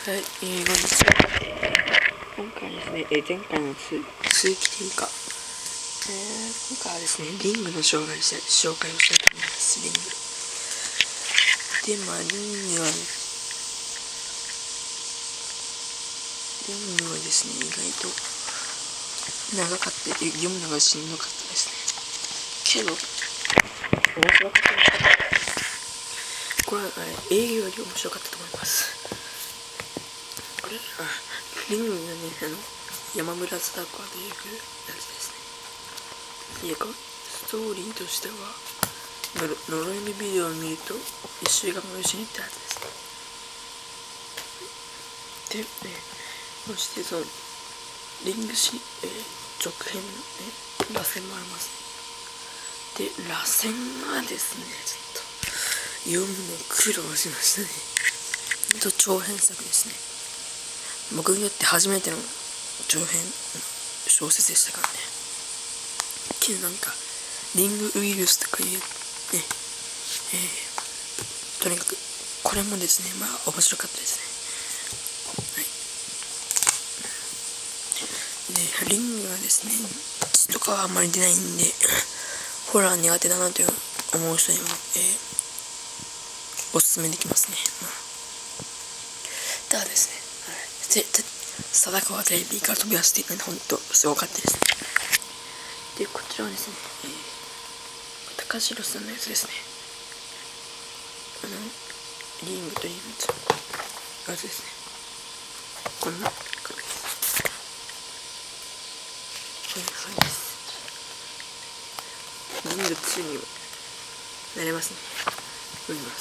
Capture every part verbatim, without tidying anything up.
はい、えー、こんにちは。今回ですね、えー、前回の続きというか、えー、今回はですね、リングの紹介したい、紹介をしたいと思います。リング。で、まあ、リングは、リングはですね、意外と長かった、読むのがしんどかったですね。けど、面白かったです。これは、えー、映画より面白かったと思います。これ、あ、リングがね、あの、山村貞子というやつですね。いや、ストーリーとしては、呪いのビデオを見ると、一週間のうちにってやつですね。で、ね、そしてその、リングシ、えー、続編のね、螺旋もあります。で、螺旋はですね、ちょっと、読むの苦労しましたね。ほんと長編作ですね。僕にとって初めての長編小説でしたからね。けどなんかリングウイルスとかいうね、えー、とにかくこれもですね、まあ面白かったですね。はい。で、リングはですね、血とかはあんまり出ないんで、ホラー苦手だなという思う人にも、えー、おすすめできますね。まあ、ただですね、貞子はテレビから飛び出していくので、ほんとすごかったですね。で、こちらはですね、えー、高城さんのやつですね。あの、リングとリングと、やつですね。こんな感じです。こんな感じです。リングツーにもなれますね。読みます。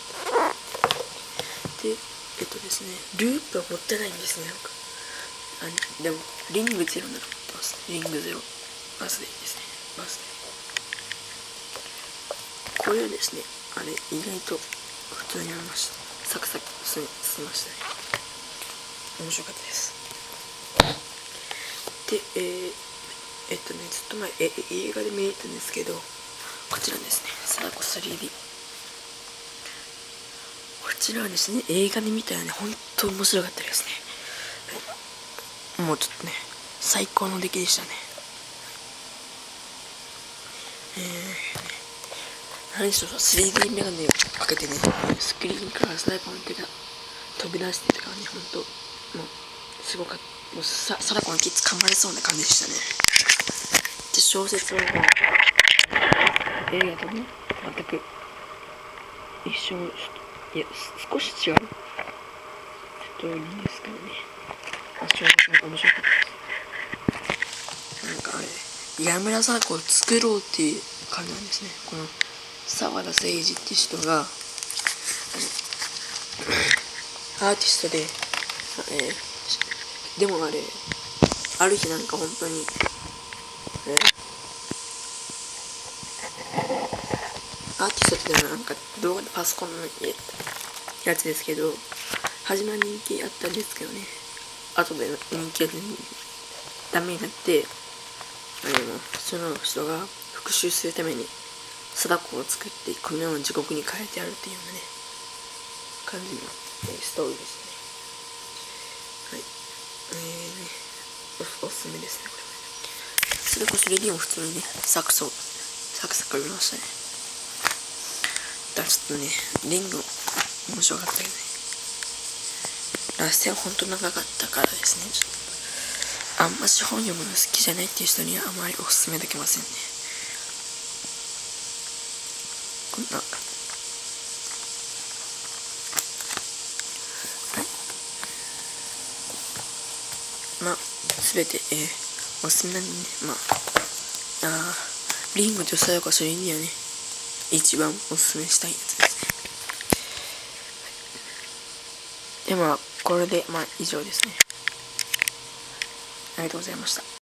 で、えっとですね、ループは持ってないんですね、僕。あ、でも、リングゼロなら持ってますね。リングゼロ。バスでいいですね。バスで。これはですね、あれ、意外と普通にありました。サクサク進みましたね。面白かったです。で、えー、えっとね、ずっと前、え、映画で見れたんですけど、こちらですね、貞子 スリーディー。こちらはですね、映画で見たらね、ほんと面白かったですね。もうちょっとね、最高の出来でしたね。えー、何しろ スリーディー メガネをかけてね、スクリーンから貞子の手が飛び出してとかね、ほんと、もう、すごかった。もうさ、貞子のケツ噛まれそうな感じでしたね。で、小説は、映画とね、全く一緒の、いや、少し違うストーリーですけどね。あ、小説なんか面白かったです。なんかあれ、山村貞子を作ろうっていう感じなんですね。この、沢田誠二って人が、アーティストで、えー、でもあれ、ある日なんか本当に、えー、アーティストってのはなんか動画でパソコンのやつですけど、初めは人気あったんですけどね、後で人気がダメになって、あの、その人が復讐するために貞子を作ってこの世の地獄に変えてやるっていうようなね、感じの、えー、ストーリーですね。はい。えーね、お, おすすめですね、これは。それこそレディも普通にね、サクサク、サクサク読みましたね。だからちょっとね、リング面白かったけどね。ラストはほんと長かったからですね、ちょっと。あんまし本読むの好きじゃないっていう人にはあまりおすすめできませんね。こんな。はい。まあ、すべて、えー、おすすめなんでね、まあ、あー、リングとさやかそれにはね、一番おすすめしたいやつですね。で、まあ、これで、まあ、以上ですね。ありがとうございました。